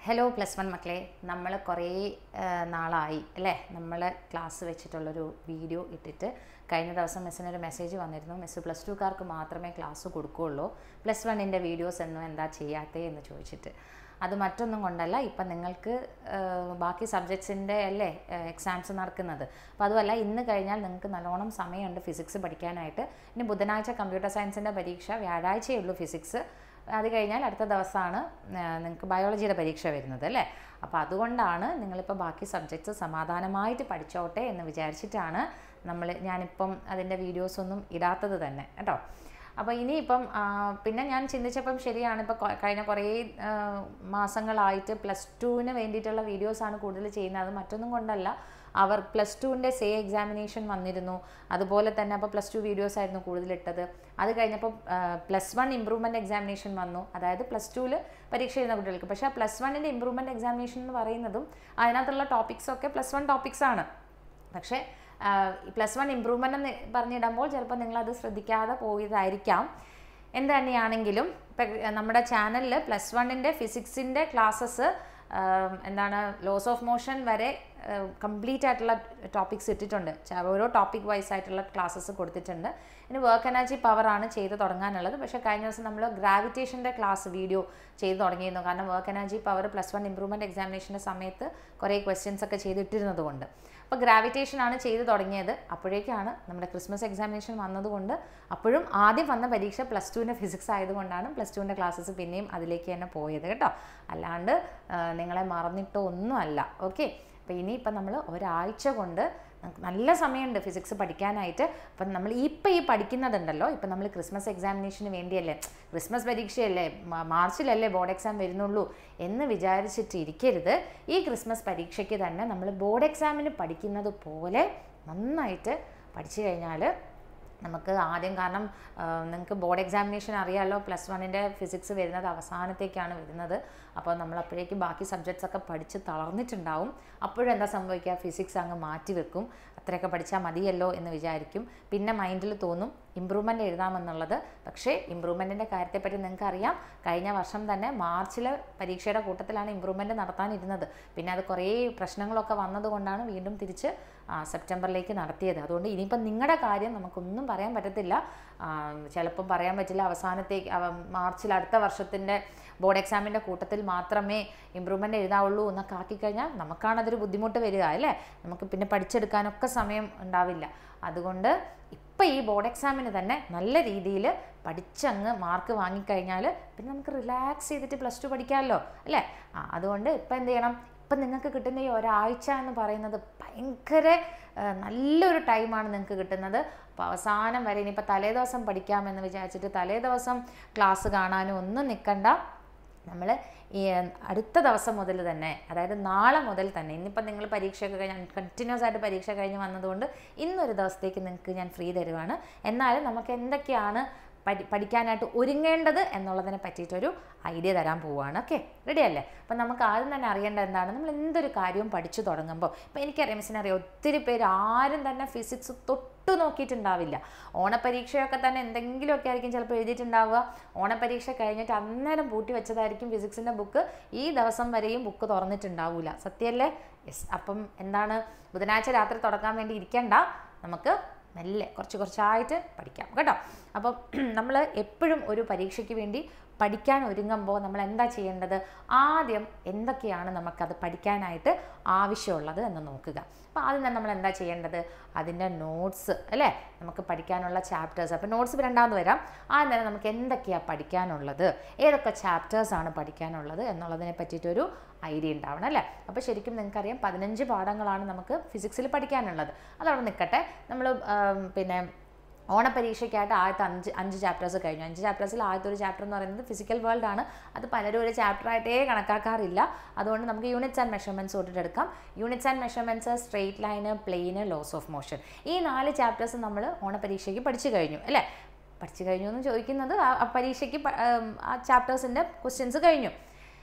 Hello plus one മക്കളെ, നമ്മൾ കുറേ നാളായി അല്ലേ നമ്മൾ ക്ലാസ് വെച്ചിട്ടുള്ളൊരു വീഡിയോ ഇട്ടിട്ട്. കഴിഞ്ഞ ദിവസം മിസ്സിനൊരു മെസ്സേജ് വന്നിരുന്നു, മിസ്സ് പ്ലസ് ടുക്കാർക്ക് മാത്രമേ ക്ലാസ് കൊടുക്കുകയുള്ളൂ, പ്ലസ് വണ്ണിൻ്റെ വീഡിയോസ് ഒന്നും എന്താ ചെയ്യാത്തേ എന്ന് ചോദിച്ചിട്ട്. അത് മറ്റൊന്നും കൊണ്ടല്ല, ഇപ്പം നിങ്ങൾക്ക് ബാക്കി സബ്ജക്ട്സിൻ്റെ അല്ലേ എക്സാംസ് നടക്കുന്നത്. അപ്പോൾ അതുമല്ല, ഇന്ന് കഴിഞ്ഞാൽ നിങ്ങൾക്ക് നല്ലോണം സമയമുണ്ട് ഫിസിക്സ് പഠിക്കാനായിട്ട്. ഇനി ബുധനാഴ്ച കമ്പ്യൂട്ടർ സയൻസിൻ്റെ പരീക്ഷ, വ്യാഴാഴ്ചയേ ഉള്ളൂ ഫിസിക്സ്. അത് കഴിഞ്ഞാൽ അടുത്ത ദിവസമാണ് നിങ്ങൾക്ക് ബയോളജിയുടെ പരീക്ഷ വരുന്നത് അല്ലേ. അപ്പോൾ അതുകൊണ്ടാണ് നിങ്ങളിപ്പോൾ ബാക്കി സബ്ജക്ട്സ് സമാധാനമായിട്ട് പഠിച്ചോട്ടെ എന്ന് വിചാരിച്ചിട്ടാണ് ഞാനിപ്പം അതിൻ്റെ വീഡിയോസൊന്നും ഇടാത്തത് തന്നെ കേട്ടോ. അപ്പോൾ ഇനിയിപ്പം പിന്നെ ഞാൻ ചിന്തിച്ചപ്പം ശരിയാണ്, ഇപ്പോൾ കഴിഞ്ഞ കുറേ മാസങ്ങളായിട്ട് പ്ലസ് ടുവിന് വേണ്ടിയിട്ടുള്ള വീഡിയോസാണ് കൂടുതൽ ചെയ്യുന്നത്. അത് മറ്റൊന്നും കൊണ്ടല്ല, അവർ പ്ലസ് ടുവിൻ്റെ സേ എക്സാമിനേഷൻ വന്നിരുന്നു, അതുപോലെ തന്നെ അപ്പോൾ പ്ലസ് ടു വീഡിയോസ് ആയിരുന്നു കൂടുതലിട്ടത്. അത് കഴിഞ്ഞപ്പോൾ പ്ലസ് വൺ ഇമ്പ്രൂവ്മെൻറ്റ് എക്സാമിനേഷൻ വന്നു, അതായത് പ്ലസ് ടുവിൽ പരീക്ഷ എഴുതുന്ന കുട്ടികൾക്ക്. പക്ഷേ ആ പ്ലസ് വണ്ണിൻ്റെ ഇമ്പ്രൂവ്മെൻറ്റ് എക്സാമിനേഷൻ എന്ന് പറയുന്നതും അതിനകത്തുള്ള ടോപ്പിക്സൊക്കെ പ്ലസ് വൺ ടോപ്പിക്സാണ്. പക്ഷേ പ്ലസ് വൺ ഇമ്പ്രൂവ്മെൻ്റ് എന്ന് പറഞ്ഞിടുമ്പോൾ ചിലപ്പോൾ നിങ്ങളത് ശ്രദ്ധിക്കാതെ പോയതായിരിക്കാം. എന്ത് തന്നെയാണെങ്കിലും ഇപ്പം നമ്മുടെ ചാനലിൽ പ്ലസ് വണ്ണിൻ്റെ ഫിസിക്സിൻ്റെ ക്ലാസ്സസ് എന്താണ് ലോസ് ഓഫ് മോഷൻ വരെ കംപ്ലീറ്റ് ആയിട്ടുള്ള ടോപ്പിക്സ് ഇട്ടിട്ടുണ്ട്. ഓരോ ടോപ്പിക് വൈസ് ആയിട്ടുള്ള ക്ലാസ്സസ് കൊടുത്തിട്ടുണ്ട്. ഇനി വർക്ക് എനർജി പവറാണ് ചെയ്ത് തുടങ്ങാനുള്ളത്. പക്ഷേ കഴിഞ്ഞ ദിവസം നമ്മൾ ഗ്രാവിറ്റേഷൻ്റെ ക്ലാസ് വീഡിയോ ചെയ്ത് തുടങ്ങിയിരുന്നു. കാരണം work energy power plus one improvement എക്സാമിനേഷൻ്റെ സമയത്ത് കുറേ ക്വസ്റ്റ്യൻസ് ഒക്കെ ചെയ്തിട്ടിരുന്നത് കൊണ്ട് അപ്പോൾ ഗ്രാവിറ്റേഷനാണ് ചെയ്ത് തുടങ്ങിയത്. അപ്പോഴേക്കാണ് നമ്മുടെ ക്രിസ്മസ് എക്സാമിനേഷൻ വന്നതുകൊണ്ട്, അപ്പോഴും ആദ്യം വന്ന പരീക്ഷ പ്ലസ് ടുവിൻ്റെ ഫിസിക്സ് ആയതുകൊണ്ടാണ് പ്ലസ് ടുവിൻ്റെ ക്ലാസ്സസ് പിന്നെയും അതിലേക്ക് തന്നെ പോയത് കേട്ടോ. അല്ലാണ്ട് നിങ്ങളെ മറന്നിട്ടോ ഒന്നും അല്ല. ഓക്കെ, അപ്പോൾ ഇനിയിപ്പം നമ്മൾ ഒരാഴ്ച കൊണ്ട് നല്ല സമയമുണ്ട് ഫിസിക്സ് പഠിക്കാനായിട്ട്. അപ്പം നമ്മൾ ഇപ്പം ഈ പഠിക്കുന്നതുണ്ടല്ലോ, ഇപ്പം നമ്മൾ ക്രിസ്മസ് എക്സാമിനേഷന് വേണ്ടിയല്ലേ, ക്രിസ്മസ് പരീക്ഷയല്ലേ, മാർച്ചിലല്ലേ ബോർഡ് എക്സാം വരുന്നുള്ളൂ എന്ന് വിചാരിച്ചിട്ട് ഇരിക്കരുത്. ഈ ക്രിസ്മസ് പരീക്ഷയ്ക്ക് തന്നെ നമ്മൾ ബോർഡ് എക്സാമിന് പഠിക്കുന്നത് പോലെ നന്നായിട്ട് പഠിച്ചു കഴിഞ്ഞാൽ നമുക്ക് ആദ്യം, കാരണം നിങ്ങൾക്ക് ബോർഡ് എക്സാമിനേഷൻ അറിയാമല്ലോ, പ്ലസ് വണ്ണിൻ്റെ ഫിസിക്സ് വരുന്നത് അവസാനത്തേക്കാണ് വരുന്നത്. അപ്പോൾ നമ്മൾ അപ്പോഴേക്കും ബാക്കി സബ്ജക്ട്സൊക്കെ പഠിച്ച് തളർന്നിട്ടുണ്ടാവും. അപ്പോഴെന്താ സംഭവിക്കുക, ഫിസിക്സ് അങ്ങ് മാറ്റി വെക്കും. അത്രയൊക്കെ പഠിച്ചാൽ മതിയല്ലോ എന്ന് വിചാരിക്കും. പിന്നെ മൈൻഡിൽ തോന്നും ഇമ്പ്രൂവ്മെൻ്റ് എഴുതാമെന്നുള്ളത്. പക്ഷേ ഇമ്പ്രൂവ്മെൻറ്റിൻ്റെ കാര്യത്തെപ്പറ്റി നിങ്ങൾക്കറിയാം, കഴിഞ്ഞ വർഷം തന്നെ മാർച്ചിലെ പരീക്ഷയുടെ കൂട്ടത്തിലാണ് ഇമ്പ്രൂവ്മെൻറ്റ് നടത്താനിരുന്നത്. പിന്നെ അത് കുറേ പ്രശ്നങ്ങളൊക്കെ വന്നതുകൊണ്ടാണ് വീണ്ടും തിരിച്ച് സെപ്റ്റംബറിലേക്ക് നടത്തിയത്. അതുകൊണ്ട് ഇനിയിപ്പം നിങ്ങളുടെ കാര്യം നമുക്കൊന്നും പറയാൻ പറ്റത്തില്ല. ചിലപ്പം പറയാൻ പറ്റില്ല, അവസാനത്തേക്ക് മാർച്ചിൽ അടുത്ത വർഷത്തിൻ്റെ ബോർഡ് എക്സാമിൻ്റെ കൂട്ടത്തിൽ മാത്രമേ ഇമ്പ്രൂവ്മെൻ്റ് എഴുതാവുള്ളൂ എന്നൊക്കെ ആക്കിക്കഴിഞ്ഞാൽ നമുക്കാണതൊരു ബുദ്ധിമുട്ട് വരിക അല്ലേ. നമുക്ക് പിന്നെ പഠിച്ചെടുക്കാനൊക്കെ സമയം ഉണ്ടാവില്ല. അതുകൊണ്ട് ഇപ്പം ഈ ബോർഡ് എക്സാമിന് തന്നെ നല്ല രീതിയിൽ പഠിച്ചങ്ങ് മാർക്ക് വാങ്ങിക്കഴിഞ്ഞാൽ പിന്നെ നമുക്ക് റിലാക്സ് ചെയ്തിട്ട് പ്ലസ് ടു പഠിക്കാമല്ലോ അല്ലേ. അതുകൊണ്ട് ഇപ്പം എന്ത് ചെയ്യണം, ഇപ്പം നിങ്ങൾക്ക് കിട്ടുന്ന ഈ ഒരാഴ്ച എന്ന് പറയുന്നത് ഭയങ്കര നല്ലൊരു ടൈമാണ് നിങ്ങൾക്ക് കിട്ടുന്നത്. അപ്പോൾ അവസാനം വരെ ഇനിയിപ്പോൾ തലേദിവസം പഠിക്കാമെന്ന് വിചാരിച്ചിട്ട് തലേദിവസം ക്ലാസ് കാണാനും ഒന്നും നിൽക്കണ്ട. നമ്മൾ ഈ അടുത്ത ദിവസം മുതൽ തന്നെ, അതായത് നാളെ മുതൽ തന്നെ, ഇന്നിപ്പം നിങ്ങൾ പരീക്ഷയൊക്കെ കഴിഞ്ഞ് കണ്ടിന്യൂസ് ആയിട്ട് പരീക്ഷ കഴിഞ്ഞ് വന്നതുകൊണ്ട് ഇന്നൊരു ദിവസത്തേക്ക് നിങ്ങൾക്ക് ഞാൻ ഫ്രീ തരുവാണ്. എന്നാലും നമുക്ക് എന്തൊക്കെയാണ് പഠിക്കാനായിട്ട് ഒരുങ്ങേണ്ടത് എന്നുള്ളതിനെ പറ്റിയിട്ടൊരു ഐഡിയ തരാൻ പോവുകയാണ്. ഓക്കെ, റെഡി അല്ലേ? അപ്പം നമുക്ക് ആദ്യം തന്നെ അറിയേണ്ടത് എന്താണ്, നമ്മൾ എന്തൊരു കാര്യവും പഠിച്ചു തുടങ്ങുമ്പോൾ, ഇപ്പം എനിക്കറിയാം, മിസ്സിനറിയാം, ഒത്തിരി പേര് ആരും തന്നെ ഫിസിക്സ് തൊട്ട് നോക്കിയിട്ടുണ്ടാവില്ല. ഓണപ്പരീക്ഷയൊക്കെ തന്നെ എന്തെങ്കിലുമൊക്കെ ആയിരിക്കും ചിലപ്പോൾ എഴുതിയിട്ടുണ്ടാവുക. ഓണപ്പരീക്ഷ കഴിഞ്ഞിട്ട് അന്നേരം പൂട്ടി വെച്ചതായിരിക്കും ഫിസിക്സിൻ്റെ ബുക്ക്. ഈ ദിവസം വരെയും ബുക്ക് തുറന്നിട്ടുണ്ടാവില്ല. സത്യമല്ലേ? യെസ്. അപ്പം എന്താണ്, ബുധനാഴ്ച രാത്രി തുടങ്ങാൻ വേണ്ടി ഇരിക്കണ്ട, നമുക്ക് മെല്ലെ കുറച്ചായിട്ട് പഠിക്കാം കേട്ടോ. അപ്പം നമ്മൾ എപ്പോഴും ഒരു പരീക്ഷയ്ക്ക് വേണ്ടി പഠിക്കാൻ ഒരുങ്ങുമ്പോൾ നമ്മൾ എന്താ ചെയ്യേണ്ടത്, ആദ്യം എന്തൊക്കെയാണ് നമുക്കത് പഠിക്കാനായിട്ട് ആവശ്യമുള്ളത് എന്ന് നോക്കുക. അപ്പോൾ ആദ്യം തന്നെ നമ്മൾ എന്താ ചെയ്യേണ്ടത്, അതിൻ്റെ നോട്ട്സ് അല്ലേ, നമുക്ക് പഠിക്കാനുള്ള ചാപ്റ്റേഴ്സ്. അപ്പോൾ നോട്ട്സ് രണ്ടാമത് വരാം. ആദ്യം തന്നെ നമുക്ക് എന്തൊക്കെയാണ് പഠിക്കാനുള്ളത്, ഏതൊക്കെ ചാപ്റ്റേഴ്സാണ് പഠിക്കാനുള്ളത് എന്നുള്ളതിനെ പറ്റിയിട്ടൊരു ഐഡിയ ഉണ്ടാവണം അല്ലേ. അപ്പോൾ ശരിക്കും നിങ്ങൾക്കറിയാം 15 പാഠങ്ങളാണ് നമുക്ക് ഫിസിക്സിൽ പഠിക്കാനുള്ളത്. അതവിടെ നിൽക്കട്ടെ. നമ്മൾ പിന്നെ ഓണപ്പരീക്ഷയ്ക്കായിട്ട് ആദ്യത്തെ 5 ചാപ്റ്റേഴ്സ് കഴിഞ്ഞു. 5 ചാപ്റ്റേഴ്സിൽ ആദ്യത്തെ ഒരു ചാപ്റ്റർ എന്ന് പറയുന്നത് ഫിസിക്കൽ വേൾഡ് ആണ്. അത് പലരും ഒരു ചാപ്റ്ററായിട്ടേ കണക്കാക്കാറില്ല. അതുകൊണ്ട് നമുക്ക് യൂണിറ്റ്സ് ആൻഡ് മെഷർമെൻറ്റ്സ് തൊട്ടിട്ടെടുക്കാം. Units and measurements, straight line, plane, laws of motion, ഈ 4 ചാപ്റ്റേഴ്സ് നമ്മൾ ഓണപ്പരീക്ഷയ്ക്ക് പഠിച്ചു കഴിഞ്ഞു അല്ലേ. പഠിച്ചു കഴിഞ്ഞു എന്ന് ചോദിക്കുന്നത് ആ പരീക്ഷയ്ക്ക് ആ ചാപ്റ്റേഴ്സിൻ്റെ ക്വസ്റ്റ്യൻസ് കഴിഞ്ഞു.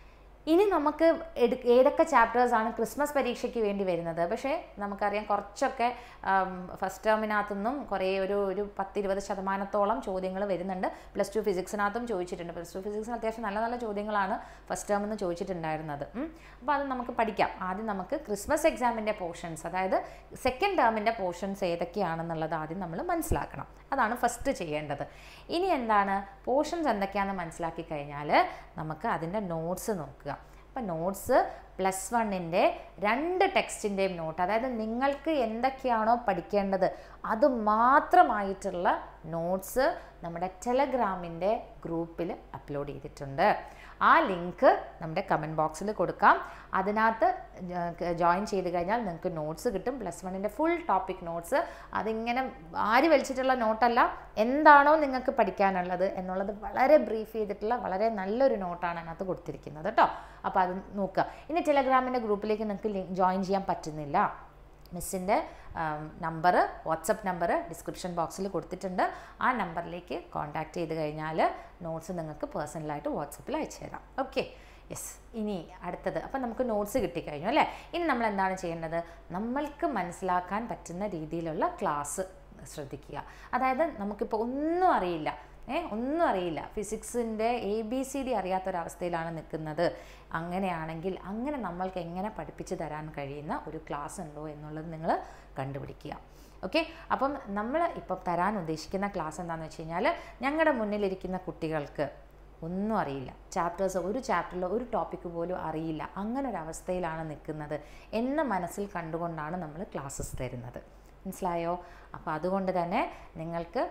ഇനി നമുക്ക് ഏതൊക്കെ ചാപ്റ്റേഴ്സാണ് ക്രിസ്മസ് പരീക്ഷയ്ക്ക് വേണ്ടി വരുന്നത്? പക്ഷേ നമുക്കറിയാം കുറച്ചൊക്കെ ഫസ്റ്റ് ടേമിനകത്തുനിന്നും കുറേ ഒരു 10-20% ചോദ്യങ്ങൾ വരുന്നുണ്ട്. പ്ലസ് ടു ഫിസിക്സിനകത്തും ചോദിച്ചിട്ടുണ്ട്. പ്ലസ് ടു ഫിസിക്സിന് അത്യാവശ്യം നല്ല നല്ല ചോദ്യങ്ങളാണ് ഫസ്റ്റ് ടേമിൽ നിന്ന് ചോദിച്ചിട്ടുണ്ടായിരുന്നത്. അപ്പോൾ അത് നമുക്ക് പഠിക്കാം. ആദ്യം നമുക്ക് ക്രിസ്മസ് എക്സാമിൻ്റെ പോർഷൻസ്, അതായത് സെക്കൻഡ് ടേമിൻ്റെ പോർഷൻസ് ഏതൊക്കെയാണെന്നുള്ളത് ആദ്യം നമ്മൾ മനസ്സിലാക്കണം. അതാണ് ഫസ്റ്റ് ചെയ്യേണ്ടത്. ഇനി എന്താണ് പോർഷൻസ് എന്തൊക്കെയാണെന്ന് മനസ്സിലാക്കി കഴിഞ്ഞാൽ നമുക്ക് അതിൻ്റെ നോട്ട്സ് നോക്കുക. അപ്പോൾ നോട്ട്സ് പ്ലസ് 1-ൻ്റെ 2 ടെക്സ്റ്റിൻ്റെയും നോട്ട്, അതായത് നിങ്ങൾക്ക് എന്തൊക്കെയാണോ പഠിക്കേണ്ടത് അത് മാത്രമായിട്ടുള്ള നോട്ട്സ് നമ്മുടെ ടെലഗ്രാമിൻ്റെ ഗ്രൂപ്പിൽ അപ്ലോഡ് ചെയ്തിട്ടുണ്ട്. ആ ലിങ്ക് നമ്മുടെ കമൻറ്റ് ബോക്സിൽ കൊടുക്കാം. അതിനകത്ത് ജോയിൻ ചെയ്ത് കഴിഞ്ഞാൽ നിങ്ങൾക്ക് നോട്ട്സ് കിട്ടും. പ്ലസ് 1-ൻ്റെ ഫുൾ ടോപ്പിക് നോട്ട്സ്. അതിങ്ങനെ ആര് വലിച്ചിട്ടുള്ള നോട്ടല്ല, എന്താണോ നിങ്ങൾക്ക് പഠിക്കാനുള്ളത് എന്നുള്ളത് വളരെ ബ്രീഫ് ചെയ്തിട്ടുള്ള വളരെ നല്ലൊരു നോട്ടാണ് അതിനകത്ത് കൊടുത്തിരിക്കുന്നത് കേട്ടോ. അപ്പോൾ അത് നോക്കുക. ഇനി ടെലഗ്രാമിൻ്റെ ഗ്രൂപ്പിലേക്ക് നിങ്ങൾക്ക് ജോയിൻ ചെയ്യാൻ പറ്റുന്നില്ല, മിസ്സിൻ്റെ നമ്പർ, വാട്സപ്പ് നമ്പർ ഡിസ്ക്രിപ്ഷൻ ബോക്സിൽ കൊടുത്തിട്ടുണ്ട്. ആ നമ്പറിലേക്ക് കോൺടാക്റ്റ് ചെയ്ത് കഴിഞ്ഞാൽ നോട്ട്സ് നിങ്ങൾക്ക് പേഴ്സണലായിട്ട് വാട്സപ്പിൽ അയച്ചു തരാം. Okay, yes. ഇനി അടുത്തത്, അപ്പം നമുക്ക് നോട്ട്സ് കിട്ടിക്കഴിഞ്ഞു അല്ലേ. ഇനി നമ്മൾ എന്താണ് ചെയ്യേണ്ടത്? നമ്മൾക്ക് മനസ്സിലാക്കാൻ പറ്റുന്ന രീതിയിലുള്ള ക്ലാസ് ശ്രദ്ധിക്കുക. അതായത് നമുക്കിപ്പോൾ ഒന്നും അറിയില്ല, ഫിസിക്സിൻ്റെ ABCD അറിയാത്തൊരവസ്ഥയിലാണ് നിൽക്കുന്നത്. അങ്ങനെയാണെങ്കിൽ അങ്ങനെ നമ്മൾക്ക് എങ്ങനെ പഠിപ്പിച്ച് തരാൻ കഴിയുന്ന ഒരു ക്ലാസ് ഉണ്ടോ എന്നുള്ളത് നിങ്ങൾ കണ്ടുപിടിക്കുക. ഓക്കെ, അപ്പം നമ്മൾ ഇപ്പം തരാൻ ഉദ്ദേശിക്കുന്ന ക്ലാസ് എന്താണെന്ന് വെച്ച് കഴിഞ്ഞാൽ, ഞങ്ങളുടെ മുന്നിലിരിക്കുന്ന കുട്ടികൾക്ക് ഒന്നും അറിയില്ല, ഒരു ചാപ്റ്ററിൽ ഒരു ടോപ്പിക്ക് പോലും അറിയില്ല, അങ്ങനെ ഒരു അവസ്ഥയിലാണ് നിൽക്കുന്നത് എന്ന് മനസ്സിൽ കണ്ടുകൊണ്ടാണ് നമ്മൾ ക്ലാസ്സസ് തരുന്നത്. മനസ്സിലായോ? അപ്പോൾ അതുകൊണ്ട് തന്നെ നിങ്ങൾക്ക്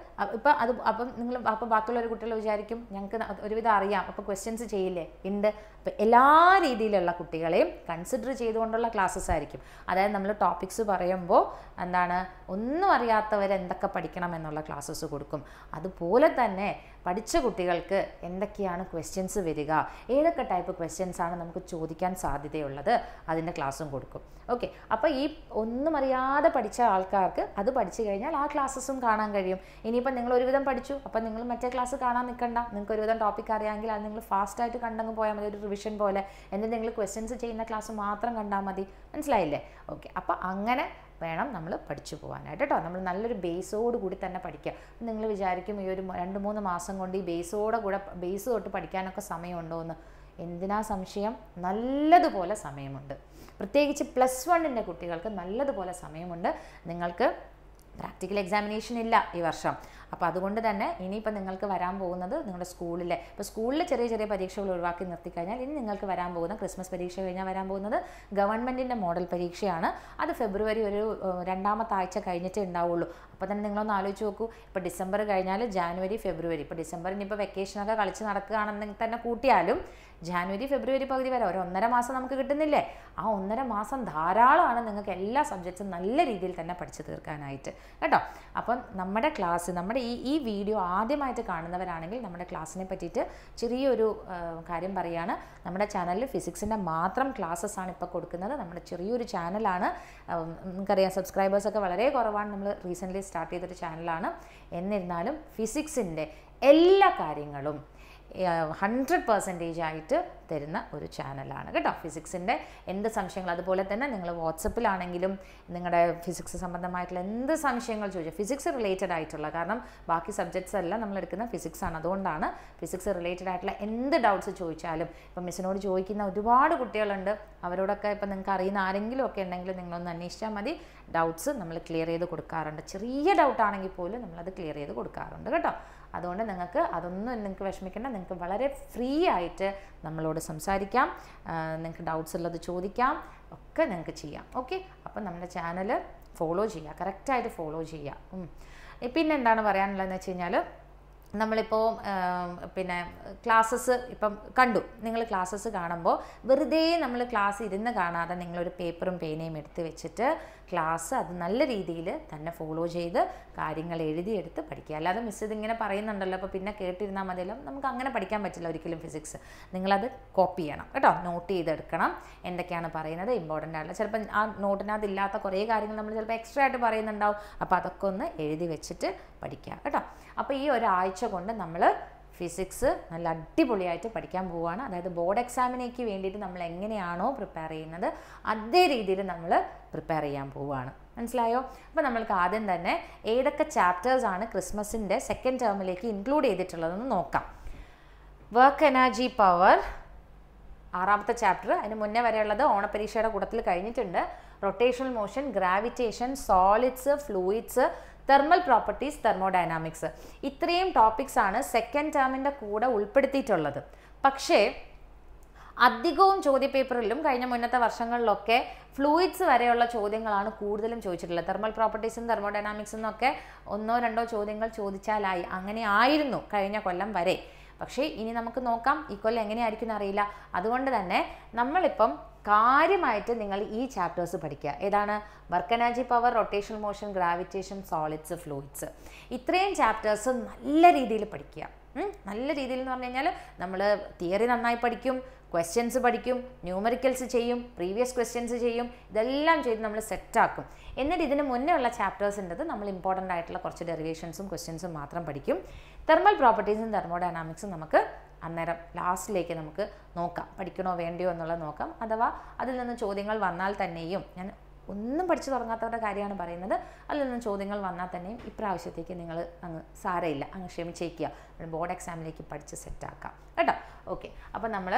അപ്പം ബാക്കിയുള്ളൊരു കുട്ടികൾ വിചാരിക്കും ഞങ്ങൾക്ക് ഒരുവിധം അറിയാം, അപ്പോൾ ക്വസ്റ്റ്യൻസ് ചെയ്യില്ലേ? ഉണ്ട്. അപ്പോൾ എല്ലാ രീതിയിലുള്ള കുട്ടികളെയും കൺസിഡർ ചെയ്തുകൊണ്ടുള്ള ക്ലാസ്സസ് ആയിരിക്കും. അതായത് നമ്മൾ ടോപ്പിക്സ് പറയുമ്പോൾ എന്താണ്, ഒന്നും അറിയാത്തവർ എന്തൊക്കെ പഠിക്കണം എന്നുള്ള ക്ലാസ്സസ് കൊടുക്കും. അതുപോലെ തന്നെ പഠിച്ച കുട്ടികൾക്ക് എന്തൊക്കെയാണ് ക്വസ്റ്റ്യൻസ് വരിക, ഏതൊക്കെ ടൈപ്പ് ക്വസ്റ്റ്യൻസാണ് നമുക്ക് ചോദിക്കാൻ സാധ്യതയുള്ളത്, അതിൻ്റെ ക്ലാസ്സും കൊടുക്കും. ഓക്കെ, അപ്പോൾ ഈ ഒന്നും അറിയാതെ പഠിച്ച ആൾക്കാർക്ക് അത് പഠിച്ചു കഴിഞ്ഞാൽ ആ ക്ലാസ്സസും കാണാൻ കഴിയും. ഇനിയിപ്പോൾ നിങ്ങൾ ഒരുവിധം പഠിച്ചു, അപ്പോൾ നിങ്ങൾ മറ്റേ ക്ലാസ് കാണാൻ നിൽക്കണ്ട. നിങ്ങൾക്ക് ഒരുവിധം ടോപ്പിക് അറിയാമെങ്കിൽ അത് നിങ്ങൾ ഫാസ്റ്റായിട്ട് കണ്ടങ്ങ് പോയാൽ മതി, ഒരു റിവിഷൻ പോലെ. എന്നിട്ട് നിങ്ങൾ ക്വസ്റ്റ്യൻസ് ചെയ്യുന്ന ക്ലാസ് മാത്രം കണ്ടാൽ മതി. മനസ്സിലായില്ലേ? ഓക്കെ, അപ്പോൾ അങ്ങനെ വേണം നമ്മൾ പഠിച്ചു പോകാനായിട്ട് കേട്ടോ. നമ്മൾ നല്ലൊരു ബേസോട് കൂടി തന്നെ പഠിക്കുക. നിങ്ങൾ വിചാരിക്കും ഈ ഒരു 2-3 മാസം കൊണ്ട് ഈ ബേസ് തൊട്ട് പഠിക്കാനൊക്കെ സമയമുണ്ടോ എന്ന്. എന്തിനാ സംശയം? നല്ലതുപോലെ സമയമുണ്ട്. പ്രത്യേകിച്ച് പ്ലസ് 1-ൻ്റെ കുട്ടികൾക്ക് നല്ലതുപോലെ സമയമുണ്ട്. നിങ്ങൾക്ക് പ്രാക്ടിക്കൽ എക്സാമിനേഷൻ ഇല്ല ഈ വർഷം. അപ്പോൾ അതുകൊണ്ട് തന്നെ ഇനിയിപ്പോൾ നിങ്ങൾക്ക് വരാൻ പോകുന്നത് നിങ്ങളുടെ സ്കൂളിലെ, ഇപ്പോൾ സ്കൂളിൽ ചെറിയ ചെറിയ പരീക്ഷകൾ ഒഴിവാക്കി നിർത്തിക്കഴിഞ്ഞാൽ ഇനി നിങ്ങൾക്ക് വരാൻ പോകുന്ന ക്രിസ്മസ് പരീക്ഷ കഴിഞ്ഞാൽ വരാൻ പോകുന്നത് ഗവൺമെൻറ്റിൻ്റെ മോഡൽ പരീക്ഷയാണ്. അത് ഫെബ്രുവരി ഒരു 2ാമത്തെ ആഴ്ച കഴിഞ്ഞിട്ടേ ഉണ്ടാവുള്ളൂ. അപ്പോൾ തന്നെ നിങ്ങളൊന്ന് ആലോചിച്ച് നോക്കൂ. ഇപ്പോൾ ഡിസംബർ കഴിഞ്ഞാൽ ജാനുവരി, ഫെബ്രുവരി, ഇപ്പോൾ ഡിസംബറിന് ഇപ്പോൾ വെക്കേഷനൊക്കെ കളിച്ച് നടക്കുകയാണെന്നെങ്കിൽ തന്നെ കൂട്ടിയാലും ജാനുവരി, ഫെബ്രുവരി പകുതി വരെ ഒരു 1.5 മാസം നമുക്ക് കിട്ടുന്നില്ലേ? ആ 1.5 മാസം ധാരാളമാണ് നിങ്ങൾക്ക് എല്ലാ സബ്ജക്ട്സും നല്ല രീതിയിൽ തന്നെ പഠിച്ചു തീർക്കാനായിട്ട് കേട്ടോ. അപ്പം നമ്മുടെ ക്ലാസ്, നമ്മുടെ ഈ വീഡിയോ ആദ്യമായിട്ട് കാണുന്നവരാണെങ്കിൽ നമ്മുടെ ക്ലാസ്സിനെ പറ്റിയിട്ട് ചെറിയൊരു കാര്യം പറയുകയാണ്. നമ്മുടെ ചാനലിൽ ഫിസിക്സിൻ്റെ മാത്രം ക്ലാസ്സസ് ആണ് ഇപ്പോൾ കൊടുക്കുന്നത്. നമ്മുടെ ചെറിയൊരു ചാനലാണ്. നിങ്ങൾക്കറിയാം സബ്സ്ക്രൈബേഴ്സൊക്കെ വളരെ കുറവാണ്. നമ്മൾ റീസെൻ്റ്ലി സ്റ്റാർട്ട് ചെയ്തൊരു ചാനലാണ്. എന്നിരുന്നാലും ഫിസിക്സിൻ്റെ എല്ലാ കാര്യങ്ങളും 100% ആയിട്ട് തരുന്ന ഒരു ചാനലാണ് കേട്ടോ. ഫിസിക്സിൻ്റെ എന്ത് സംശയങ്ങൾ, അതുപോലെ തന്നെ നിങ്ങൾ വാട്സപ്പിലാണെങ്കിലും നിങ്ങളുടെ ഫിസിക്സ് സംബന്ധമായിട്ടുള്ള എന്ത് സംശയങ്ങൾ ചോദിച്ചാൽ, ഫിസിക്സ് റിലേറ്റഡ് ആയിട്ടുള്ള, കാരണം ബാക്കി സബ്ജക്ട്സ് എല്ലാം നമ്മൾ എടുക്കുന്ന ഫിസിക്സ് ആണ്, അതുകൊണ്ടാണ് ഫിസിക്സ് റിലേറ്റഡ് ആയിട്ടുള്ള എന്ത് ഡൗട്ട്സ് ചോദിച്ചാലും. ഇപ്പം മിസ്സിനോട് ചോദിക്കുന്ന ഒരുപാട് കുട്ടികളുണ്ട്. അവരോടൊക്കെ ഇപ്പം നിങ്ങൾക്ക് അറിയുന്ന ആരെങ്കിലും ഒക്കെ ഉണ്ടെങ്കിൽ നിങ്ങളൊന്ന് അന്വേഷിച്ചാൽ മതി. ഡൗട്ട്സ് നമ്മൾ ക്ലിയർ ചെയ്ത് കൊടുക്കാറുണ്ട്. ചെറിയ ഡൗട്ടാണെങ്കിൽ പോലും നമ്മളത് ക്ലിയർ ചെയ്ത് കൊടുക്കാറുണ്ട് കേട്ടോ. അതുകൊണ്ട് നിങ്ങൾക്ക് വിഷമിക്കേണ്ട. നിങ്ങൾക്ക് വളരെ ഫ്രീ ആയിട്ട് നമ്മളോട് സംസാരിക്കാം, നിങ്ങൾക്ക് ഡൗട്ട്സ് ഉള്ളത് ചോദിക്കാം, ഒക്കെ നിങ്ങൾക്ക് ചെയ്യാം. ഓക്കെ, അപ്പം നമ്മുടെ ചാനൽ ഫോളോ ചെയ്യുക, കറക്റ്റായിട്ട് ഫോളോ ചെയ്യുക. പിന്നെ എന്താണ് പറയാനുള്ളതെന്ന് വെച്ച് കഴിഞ്ഞാൽ, നമ്മളിപ്പോൾ പിന്നെ ക്ലാസ്സസ് ഇപ്പം കണ്ടു. നിങ്ങൾ ക്ലാസ്സസ് കാണുമ്പോൾ വെറുതെ നമ്മൾ ക്ലാസ് ഇരുന്ന് കാണാതെ നിങ്ങളൊരു പേപ്പറും പേനയും എടുത്ത് വെച്ചിട്ട് ക്ലാസ് അത് നല്ല രീതിയിൽ തന്നെ ഫോളോ ചെയ്ത് കാര്യങ്ങൾ എഴുതിയെടുത്ത് പഠിക്കുക. അല്ലാതെ മിസ് ഇതിങ്ങനെ പറയുന്നുണ്ടല്ലോ അപ്പോൾ പിന്നെ കേട്ടിരുന്നാൽ മതിയല്ലോ, നമുക്ക് അങ്ങനെ പഠിക്കാൻ പറ്റില്ല ഒരിക്കലും ഫിസിക്സ്. നിങ്ങളത് കോപ്പി ചെയ്യണം കേട്ടോ, നോട്ട് ചെയ്തെടുക്കണം എന്തൊക്കെയാണ് പറയുന്നത്, ഇമ്പോർട്ടൻ്റ് ആയിട്ടുള്ള. ചിലപ്പോൾ ആ നോട്ടിനകത്ത് ഇല്ലാത്ത കുറേ കാര്യങ്ങൾ നമ്മൾ ചിലപ്പോൾ എക്സ്ട്രാ ആയിട്ട് പറയുന്നുണ്ടാവും. അപ്പോൾ അതൊക്കെ ഒന്ന് എഴുതി വെച്ചിട്ട് പഠിക്കുക കേട്ടോ. അപ്പോൾ ഈ ഒരാഴ്ച കൊണ്ട് നമ്മൾ ഫിസിക്സ് നല്ല അടിപൊളിയായിട്ട് പഠിക്കാൻ പോവുകയാണ്. അതായത് ബോർഡ് എക്സാമിനേക്ക് വേണ്ടിയിട്ട് നമ്മൾ എങ്ങനെയാണോ പ്രിപ്പയർ ചെയ്യുന്നത് അതേ രീതിയിൽ നമ്മൾ പ്രിപ്പയർ ചെയ്യാൻ പോവുകയാണ്. മനസ്സിലായോ? അപ്പോൾ നമ്മൾക്ക് ആദ്യം തന്നെ ഏതൊക്കെ ചാപ്റ്റേഴ്സാണ് ക്രിസ്മസിൻ്റെ സെക്കൻഡ് ടേമിലേക്ക് ഇൻക്ലൂഡ് ചെയ്തിട്ടുള്ളതെന്ന് നോക്കാം. വർക്ക് എനർജി പവർ 6ാമത്തെ ചാപ്റ്റർ. അതിന് മുന്നേ വരെയുള്ളത് ഓണപരീക്ഷയുടെ കൂട്ടത്തിൽ കഴിഞ്ഞിട്ടുണ്ട്. Rotational motion, gravitation, solids, fluids, thermal properties, thermodynamics. ഇത്രയും ടോപ്പിക്സ് ആണ് സെക്കൻഡ് ടേമിൻ്റെ കൂടെ ഉൾപ്പെടുത്തിയിട്ടുള്ളത്. പക്ഷേ അധികവും ചോദ്യപേപ്പറിലും കഴിഞ്ഞ മുന്നത്തെ വർഷങ്ങളിലൊക്കെ ഫ്ലൂയിഡ്സ് വരെയുള്ള ചോദ്യങ്ങളാണ് കൂടുതലും ചോദിച്ചിട്ടുള്ളത്. തെർമൽ പ്രോപ്പർട്ടീസും തെർമോഡൈനാമിക്സും ഒക്കെ 1-2 ചോദ്യങ്ങൾ ചോദിച്ചാലായി. അങ്ങനെ ആയിരുന്നു കഴിഞ്ഞ കൊല്ലം വരെ. പക്ഷേ ഇനി നമുക്ക് നോക്കാം ഈ കൊല്ലം എങ്ങനെയായിരിക്കും എന്നറിയില്ല. അതുകൊണ്ട് തന്നെ നമ്മളിപ്പം കാര്യമായിട്ട് നിങ്ങൾ ഈ ചാപ്റ്റേഴ്സ് പഠിക്കുക. ഏതാണ്? Work energy power, rotational motion, gravitation, solids, fluids. ഇത്രയും ചാപ്റ്റേഴ്സ് നല്ല രീതിയിൽ പഠിക്കുക. നല്ല രീതിയിൽ എന്ന് പറഞ്ഞു കഴിഞ്ഞാൽ നമ്മൾ തിയറി നന്നായി പഠിക്കും, ക്വസ്റ്റ്യൻസ് പഠിക്കും, ന്യൂമറിക്കൽസ് ചെയ്യും, പ്രീവിയസ് ക്വസ്റ്റ്യൻസ് ചെയ്യും. ഇതെല്ലാം ചെയ്ത് നമ്മൾ സെറ്റാക്കും. എന്നിട്ട് ഇതിന് മുന്നേ ഉള്ള ചാപ്റ്റേഴ്സിൻ്റെത് നമ്മൾ ഇമ്പോർട്ടൻ്റ് ആയിട്ടുള്ള കുറച്ച് ഡെറിവേഷൻസും ക്വസ്റ്റ്യൻസും മാത്രം പഠിക്കും. തെർമൽ പ്രോപ്പർട്ടീസും തെർമോഡൈനാമിക്സും നമുക്ക് അന്നേരം ലാസ്റ്റിലേക്ക് നമുക്ക് നോക്കാം, പഠിക്കണോ വേണ്ടയോ എന്നുള്ളത് നോക്കാം. അഥവാ അതിൽ നിന്ന് ചോദ്യങ്ങൾ വന്നാൽ തന്നെയും, ഞാൻ ഒന്നും പഠിച്ചു തുടങ്ങാത്തവരുടെ കാര്യമാണ് പറയുന്നത്, അതിൽ നിന്ന് ചോദ്യങ്ങൾ വന്നാൽ തന്നെയും ഇപ്രാവശ്യത്തേക്ക് നിങ്ങൾ അങ്ങ് സാരമില്ല, അങ്ങ് ക്ഷമിച്ചേക്കുക, ബോർഡ് എക്സാമിലേക്ക് പഠിച്ച് സെറ്റാക്കാം കേട്ടോ. ഓക്കെ, അപ്പോൾ നമ്മൾ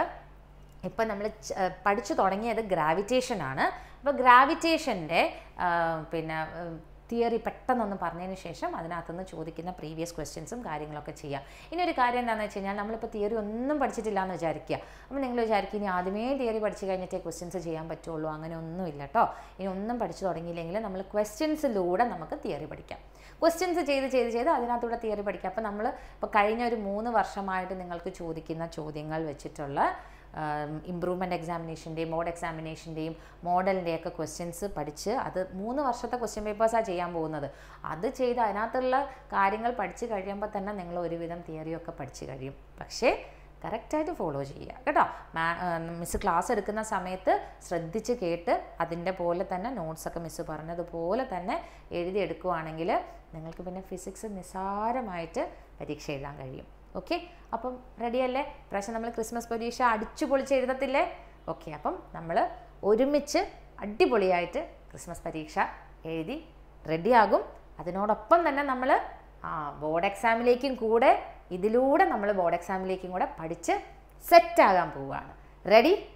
പഠിച്ചു തുടങ്ങിയത് ഗ്രാവിറ്റേഷനാണ്. അപ്പോൾ ഗ്രാവിറ്റേഷൻ്റെ പിന്നെ തിയറി പെട്ടെന്നൊന്ന് പറഞ്ഞതിന് ശേഷം അതിനകത്തുനിന്ന് ചോദിക്കുന്ന പ്രീവിയസ് ക്വസ്റ്റ്യൻസും കാര്യങ്ങളൊക്കെ ചെയ്യാം. ഇനി ഒരു കാര്യം എന്താണെന്ന് വെച്ച് കഴിഞ്ഞാൽ നമ്മളിപ്പോൾ തിയറി ഒന്നും പഠിച്ചിട്ടില്ല എന്ന് വിചാരിക്കുക. അപ്പോൾ നിങ്ങൾ വിചാരിക്കുക ഇനി ആദ്യമേ തിയറി പഠിച്ച് കഴിഞ്ഞിട്ടേ ക്വസ്റ്റ്യൻസ് ചെയ്യാൻ പറ്റുള്ളൂ. അങ്ങനെ ഒന്നുമില്ല കേട്ടോ. ഇനി ഒന്നും പഠിച്ചു തുടങ്ങിയില്ലെങ്കിൽ നമ്മൾ ക്വസ്റ്റ്യൻസിലൂടെ നമുക്ക് തിയറി പഠിക്കാം. ക്വസ്റ്റ്യൻസ് ചെയ്ത് അതിനകത്തൂടെ തിയറി പഠിക്കാം. അപ്പോൾ നമ്മൾ ഇപ്പോൾ കഴിഞ്ഞ ഒരു 3 വർഷമായിട്ട് നിങ്ങൾക്ക് ചോദിക്കുന്ന ചോദ്യങ്ങൾ വെച്ചിട്ടുള്ള ഇംപ്രൂവ്മെൻറ്റ് എക്സാമിനേഷൻ്റെയും ബോർഡ് എക്സാമിനേഷൻ്റെയും മോഡലിൻ്റെയൊക്കെ ക്വസ്റ്റ്യൻസ് പഠിച്ച് അത് 3 വർഷത്തെ ക്വസ്റ്റ്യൻ പേപ്പേഴ്സാണ് ചെയ്യാൻ പോകുന്നത്. അത് ചെയ്ത് അതിനകത്തുള്ള കാര്യങ്ങൾ പഠിച്ച് കഴിയുമ്പോൾ തന്നെ നിങ്ങൾ ഒരുവിധം തിയറിയൊക്കെ പഠിച്ച് കഴിയും. പക്ഷേ കറക്റ്റായിട്ട് ഫോളോ ചെയ്യുക കേട്ടോ. മിസ്സ് ക്ലാസ് എടുക്കുന്ന സമയത്ത് ശ്രദ്ധിച്ച് കേട്ട് അതിൻ്റെ പോലെ തന്നെ നോട്ട്സൊക്കെ മിസ്സ് പറഞ്ഞതുപോലെ തന്നെ എഴുതിയെടുക്കുവാണെങ്കിൽ നിങ്ങൾക്ക് പിന്നെ ഫിസിക്സ് നിസ്സാരമായിട്ട് പരീക്ഷ എഴുതാൻ കഴിയും. ഓക്കെ, അപ്പം റെഡിയല്ലേ? പ്രാവശ്യം നമ്മൾ ക്രിസ്മസ് പരീക്ഷ അടിച്ചു പൊളിച്ച് എഴുതത്തില്ലേ? ഓക്കെ, അപ്പം നമ്മൾ ഒരുമിച്ച് അടിപൊളിയായിട്ട് ക്രിസ്മസ് പരീക്ഷ എഴുതി റെഡിയാകും. അതിനോടൊപ്പം തന്നെ നമ്മൾ ബോർഡ് എക്സാമിലേക്കും കൂടെ ഇതിലൂടെ നമ്മൾ ബോർഡ് എക്സാമിലേക്കും കൂടെ പഠിച്ച് സെറ്റാകാൻ പോവുകയാണ്. റെഡി?